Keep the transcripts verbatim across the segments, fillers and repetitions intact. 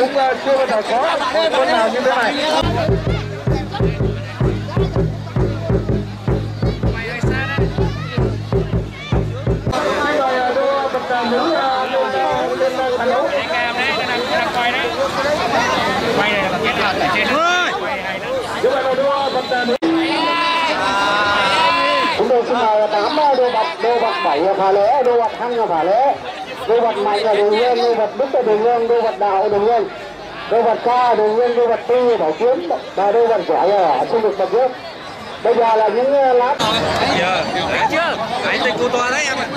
cũng chưa bao giờ có con nào như thế này. Quay này là kết hợp ở trên đó. Chúng tôi xin mời tám đô vật, đô vật bảy phá lễ, đô vật hăng là phá lễ, đô vật mạnh là đường hương, đô vật đức là đường hương, đô vật đạo là đường hương, đô vật ca đường hương, đô vật tư bảo kiếm và đô vật giỏi ở xin được bậc trước. Bây giờ là những lát. Giờ đã chưa? Hãy tên cô toa đấy em ạ.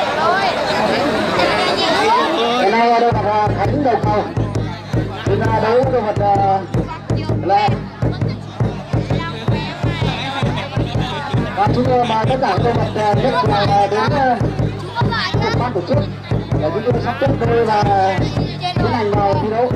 Cái này là đô vật thánh đầu cầu. Chúng ta đấu đô vật là và chúng tôi mời tất cả các vật nhất là đến một ban tổ chức để chúng tôi sắp xếp tôi và tiến hành vào thi đấu.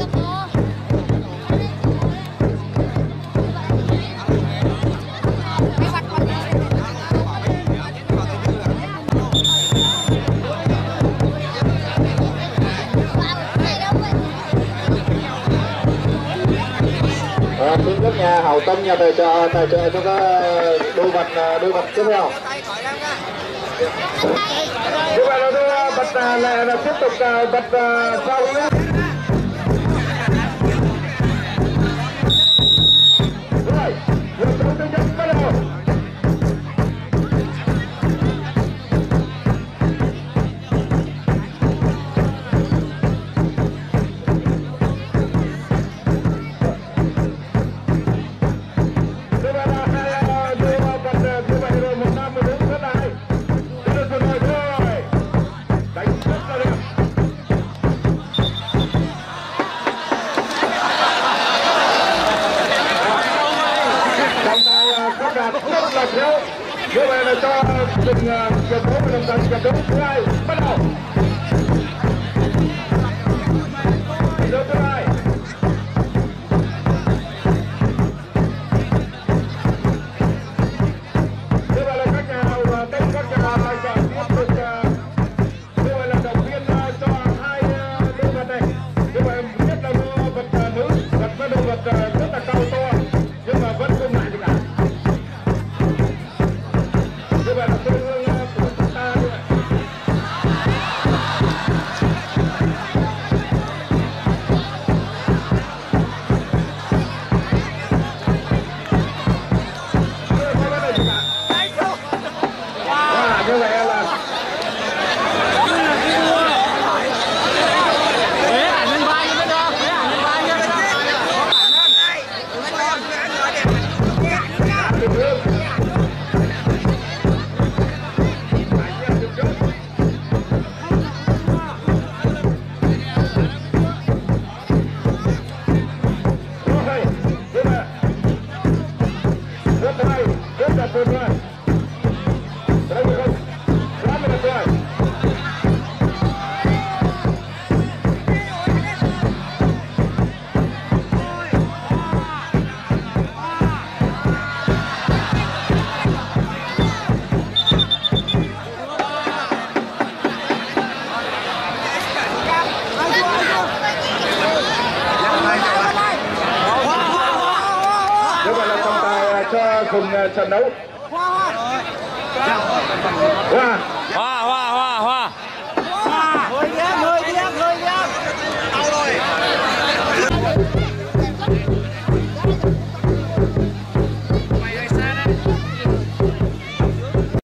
Xin các nhà hảo tâm nhà tài trợ tài trợ cho các đôi vật đôi vật tiếp theo. Như vậy là đôi vật lại là tiếp tục vật sau nữa. Rồi, giờ chúng tôi nhận bắt đầu. Như vậy là cho từng trận đấu và đồng trận trận đấu thứ hai bắt đầu. Trận đấu thứ hai. Như vậy là các nhà hào tâm, các nhà tài trợ tiếp tục. Như vậy là động viên cho hai đôi vật này. Như vậy nhất là đôi vật nữ, vật với đôi vật rất là cao to nhưng mà vẫn không ngại gì cả. Cùng trận đấu. Wow.